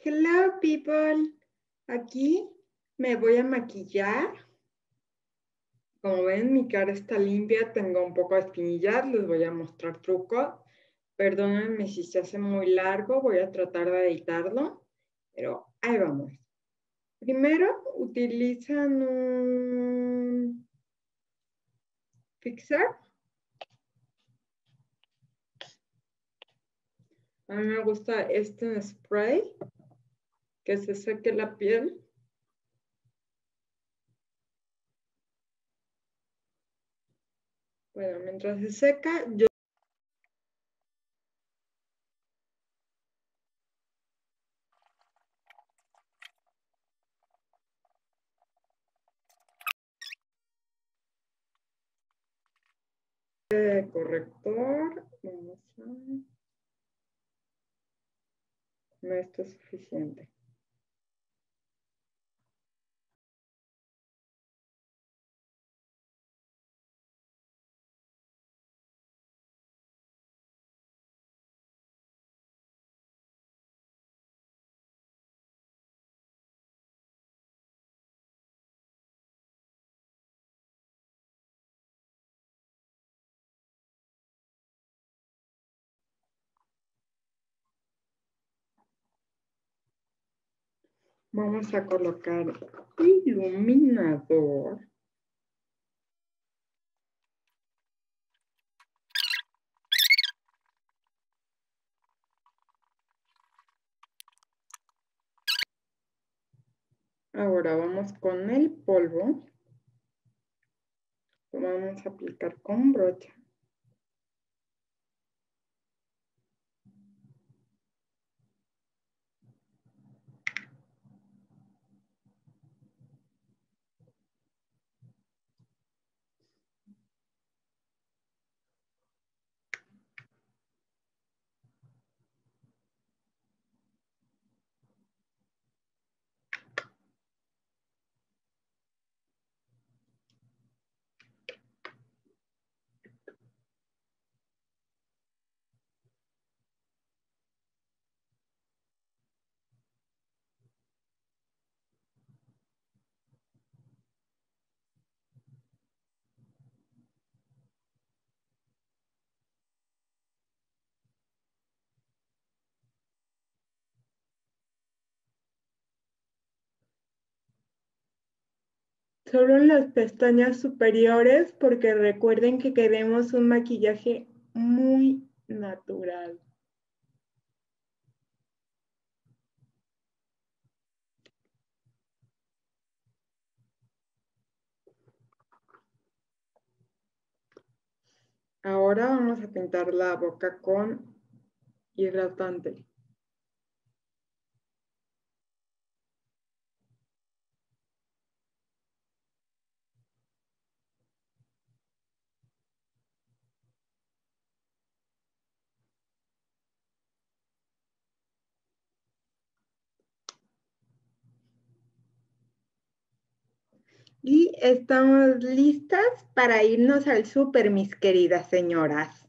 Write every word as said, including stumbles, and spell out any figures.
Hello, people. Aquí me voy a maquillar. Como ven, mi cara está limpia, tengo un poco de espinillas, les voy a mostrar trucos. Perdónenme si se hace muy largo, voy a tratar de editarlo, pero ahí vamos. Primero utilizan un fixer. A mí me gusta este spray que se seque la piel. Bueno, mientras se seca, yo corrector. Vamos a... No, esto es suficiente. Vamos a colocar iluminador. Ahora vamos con el polvo. Lo vamos a aplicar con brocha. Solo en las pestañas superiores, porque recuerden que queremos un maquillaje muy natural. Ahora vamos a pintar la boca con hidratante. Y estamos listas para irnos al súper, mis queridas señoras.